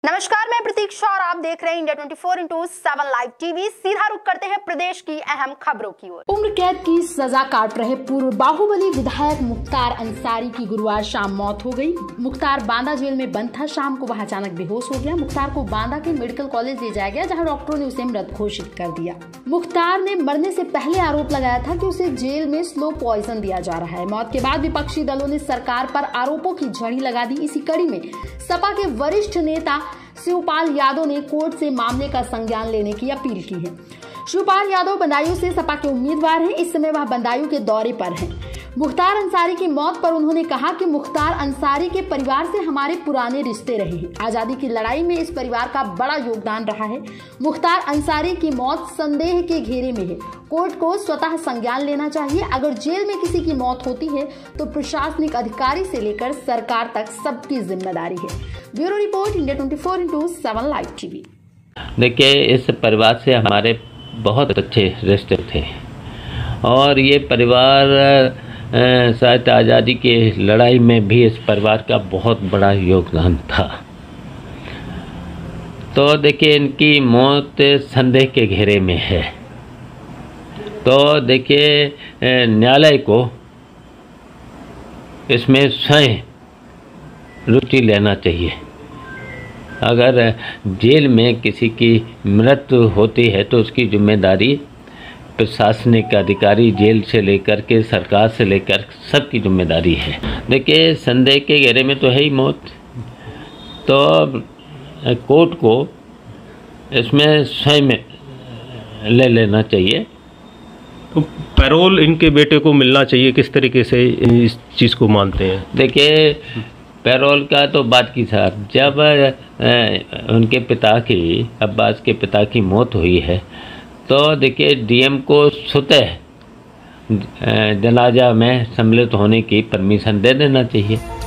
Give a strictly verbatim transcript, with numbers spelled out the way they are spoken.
नमस्कार, मैं प्रतीक्षा और आप देख रहे हैं India twenty four into seven live TV. सीधा रुख करते हैं प्रदेश की अहम खबरों की ओर। उम्र कैद की सजा काट रहे पूर्व बाहुबली विधायक मुख्तार अंसारी की गुरुवार शाम मौत हो गई। मुख्तार बांदा जेल में बंद था। शाम को वह अचानक बेहोश हो गया। मुख्तार को बांदा के मेडिकल कॉलेज ले जाया गया, जहां डॉक्टरों ने उसे मृत घोषित कर दिया। मुख्तार ने मरने से पहले आरोप लगाया था कि उसे जेल में स्लो पॉइजन दिया जा रहा है। मौत के बाद विपक्षी दलों ने सरकार पर आरोपों की झड़ी लगा दी। इसी कड़ी में सपा के वरिष्ठ नेता शिवपाल यादव ने कोर्ट से मामले का संज्ञान लेने की अपील की है। शिवपाल यादव बदायूं से सपा के उम्मीदवार हैं। इस समय वह बदायूं के दौरे पर हैं। मुख्तार अंसारी की मौत पर उन्होंने कहा कि मुख्तार अंसारी के परिवार से हमारे पुराने रिश्ते रहे हैं। आजादी की लड़ाई में इस परिवार का बड़ा योगदान रहा है। मुख्तार अंसारी की मौत संदेह के घेरे में है। कोर्ट को स्वतः संज्ञान लेना चाहिए। अगर जेल में किसी की मौत होती है तो प्रशासनिक अधिकारी से लेकर सरकार तक सबकी जिम्मेदारी है। Bureau report, India twenty four into seven live TV. देखिए, इस परिवार से हमारे बहुत अच्छे रिश्ते थे और ये परिवार शायद आज़ादी की लड़ाई में भी इस परिवार का बहुत बड़ा योगदान था। तो देखिए, इनकी मौत संदेह के घेरे में है। तो देखिए, न्यायालय को इसमें स्वयं रुचि लेना चाहिए। अगर जेल में किसी की मृत्यु होती है तो उसकी जिम्मेदारी प्रशासनिक अधिकारी, जेल से लेकर के सरकार से लेकर सबकी जिम्मेदारी है। देखिए, संदेह के घेरे में तो है ही मौत, तो कोर्ट को इसमें स्वयं ले लेना चाहिए। तो पैरोल इनके बेटे को मिलना चाहिए, किस तरीके से इस चीज़ को मानते हैं? देखिए, पैरोल का तो बात की साहब, जब उनके पिता की, अब्बास के पिता की मौत हुई है तो देखिए, डीएम को स्वतः जनाजा में सम्मिलित होने की परमिशन दे देना चाहिए।